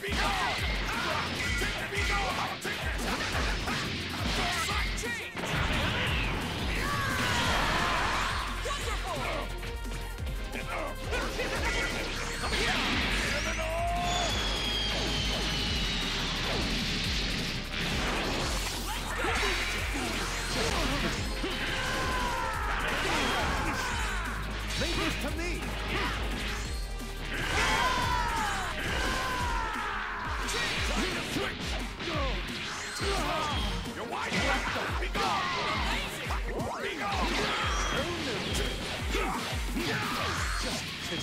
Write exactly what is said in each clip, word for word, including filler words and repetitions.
Be gone! Be gone! Take this! Side change! Wonderful! Come here! Leave this to me! You're wide left! Be gone! Be gone! Just sit.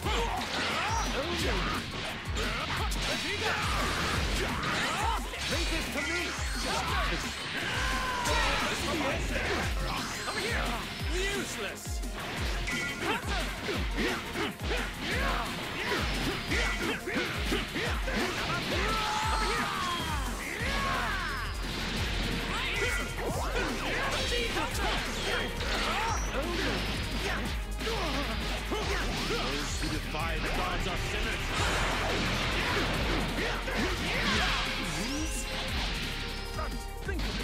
Leave this to me! Over here! Useless! Those who defy the gods are sinners. Think of it.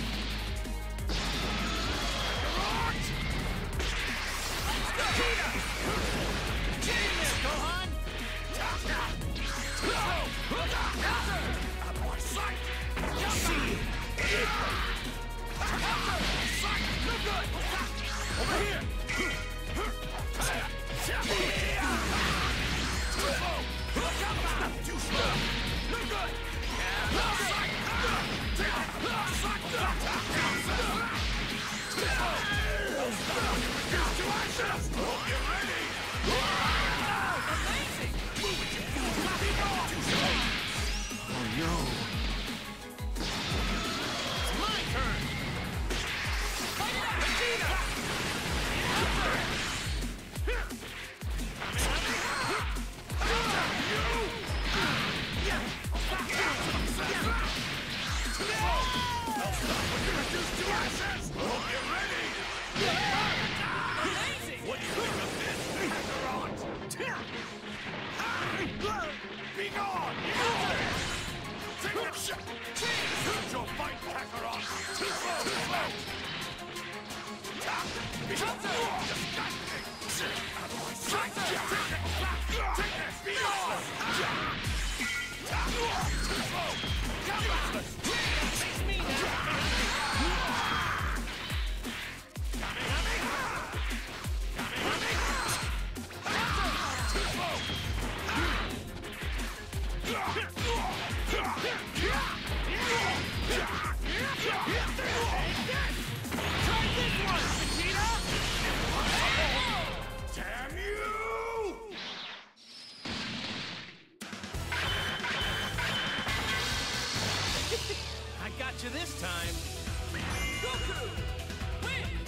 Genius, Gohan! Out of my sight! See! Sight! No good! Over here! Too slow! No good! Sight! You ready? Amazing! Move it, you fool! Be gone! Oh no! It's my turn! Vegeta! What do you think of this, Kakarot? Be gone! Take that shot! Choose your fight, Kakarot! Too slow! Too slow! Be disgusting! Out of my sight! Take this! Be gone! Too slow! Useless! Face me now! Try this one, Vegeta! Damn you! I got you this time. Goku! Win!